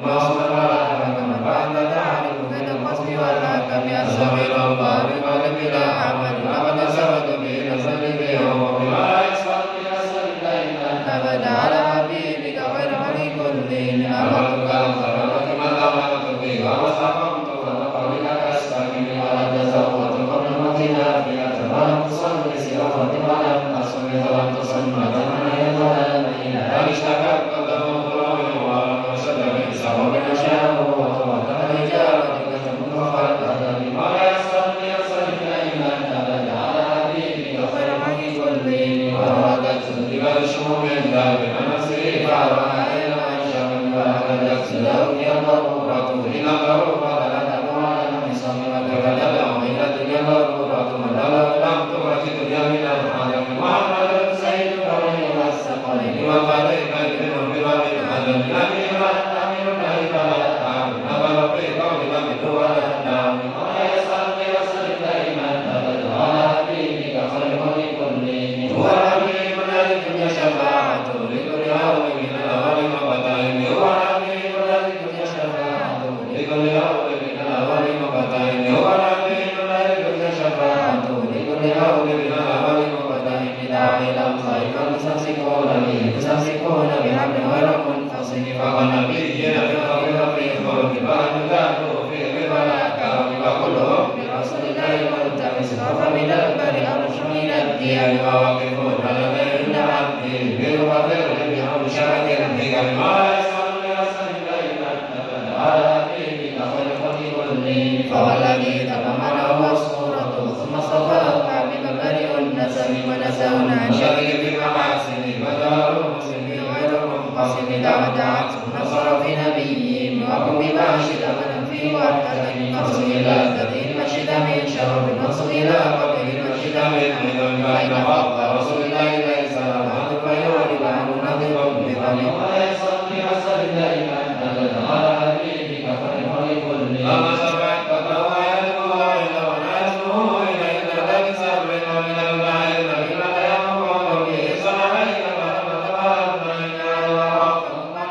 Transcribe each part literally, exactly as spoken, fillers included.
اللهم لا حكم فأنت تعرف كيد الخصم والحكم أستغفر الله بقلب لا عمل لقد سبت به نزل به وبما يسبق بأسر دائما أبدا على حبيبك خير من كل أمرتك الخيرات من أمرت به وسقمت ولقبلك أستقيم ولا تزوت قبل موتنا في أتمام تصلي سيرة ولم أصمت ولم تصمت من يظلم إلى اشتكت قدم الضرر ولم يشد بسبب نشاه وتوكل إجابتك تمر فالأدب ولا يصلي يصرف دائما أبدا على حبيبك خير من كل وردت تدرك الشموم الله بمنصره فأرواها إلى منشأ وأخرجت سلوك الضرورة إلى الضرورة لا تدعو على المصاب وكيف تدعو إلى الدنيا ضرورة من لو لم ترك الدنيا من الحرم محمد سيد الكون والثقلين وفريقين منهم بباب الحزن أمير أمير كيف لا أعلم أبل في قول لم ولا نعم ولا يصلي وسلم دائما أبدا على حبيبك خير لكل هو حبيب الذي شفاعته لكل هول من الأول وبدائم هو حبيب الذي شفاعته لكل هول من الأول وبدائم هو حبيب الذي شفاعته لكل هول من الأول وبدائم داع إلى الله فمستمسكون به مستمسكون بحبل غير منفصل فهو نبينا في الخير وفي الخلق فلم يدعوا في الرضا والأكرم وكلهم برسول الله ملتمس فمن البر أرش من الديان وواقفون على غير العبد بالقدر بحول شرك الحكم ما يسأل يسأل دائما أبدا على حبيبك خير خلق كل فهو الذي تضمنه صورته ثم صفاه حبيب بريء النسب ونسون عن شرك في المحاسن ودار المسلم غير منقسم دعت نصر في نبيه وقم بما شئت من فيه واحتسب نصر إلى ذي المشد من شرف نصر إلى قبره المشد من أيضا فإن فضل رسول الله ليس له فيولد عنه نظر بفم ولا يصلي وسلم دائما أبدا على حبيبك خير لكل أما سبعت فتوى يدعو إلى وناسه إليك ذلك سر ومن البعيد بما يقول به صنعين فلما تبعد من الله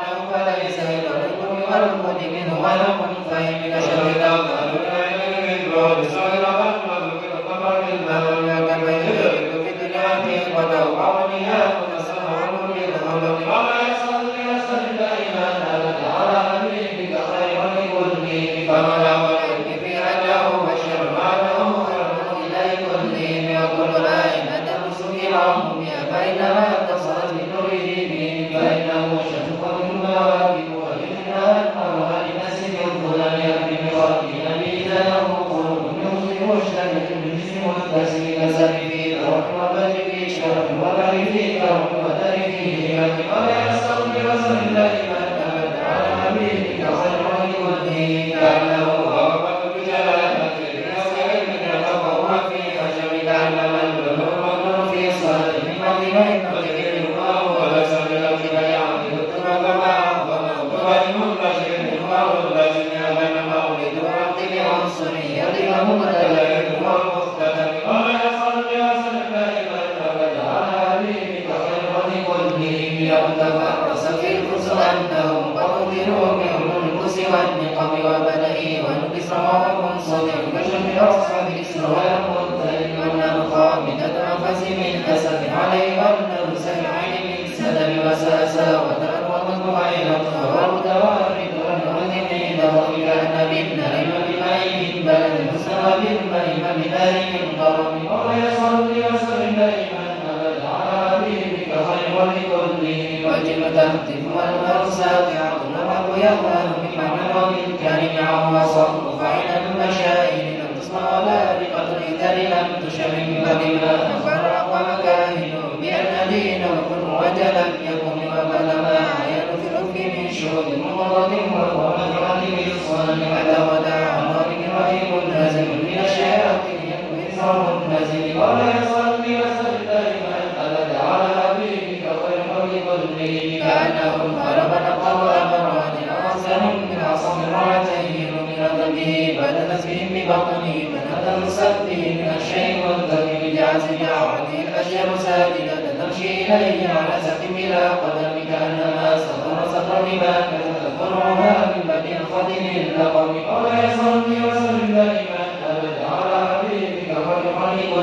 فليس للكل والمد منه ولكن فهمك شهد الله العلم من بعد صغيرة وذكر الطفل بالمال وكفيه في الدنيا وتوقعني وتسمع بالهلم وما يصلي وسلم دائما أبدا على حبيبك خير لكل فما له العلم في أنه بشر وأنه خير إليه كل وكل آية تمسك العموم فإنما اتصلت بنوره به فإنه شفق المواكب وإنها المرأة لنسب الظلم يأتي بخلق نبينا له قلوب يمسك مشتمل بالجسم متسم كسر في روح وبدر في شرف وبر في كرم ودر في همة ولا يصلي وسلم دائما أبدا على حبيبك خير لكل كأنه غربة بجلالته بنصر من يتقوى في خشم كأنما البلور في صلاة من بين قدر الله وليس بالأرض يعبد التراب ما أعظم الضرر منتشر منه الذي بين مولد الرب بعنصره يضرب مبتلى والمختلف ولا يصلي وسلم دائما أبدا على حبيبك خير لكل يوم تفرس في الفرس أنهم قدروا بالنقص والنقم وبدئه وانقسام ومنصدر كشف أصحاب إسراء والمنتهي والنار خامدة أنفس من أسف عليه والنفس العين من سلم وساسا ودار ومطمئنة وورد وارد والورد من ضرب كأن بالنار بماء بلد حسن بالماء بنار ضرب ولا يصلي وسلم دائما أبدا على حبيبك خير لكل وجب تهتف والنار ساطعة نبع يظهر بمعنى وبالكريم عهو صرف فإن المشاهد لم تصنع ولا بقدر ذل لم تشمم بما فرق ومكاهن بأن دين وكن وجلا يكن وبلما عين في الأفق من شهود مضرد ومجرد بالصنم حتى وداع ضارب رهيب نازل من الشياطين يكون صوم نازل ولا يصلي وسلم دائما أبدا على حبيبك خير لكل كأنهم خلق نقر أمراض أعظم من عصم رعتين من ذنبه بدل اسمهم ببطنه من هذا مسبه من الشيء والذنب بجعز جعوده الأشياء ساجدة تمشي إليه على سقم بلا قدم كأنما سطر سطر لما كتب فرعها من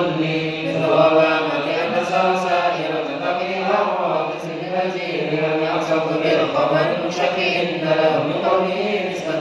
كل بالغرامة أن تسر سائرة تقيها وتسل الهزيم لم يعصب بالقمر المنشق إن له من قوله نسبة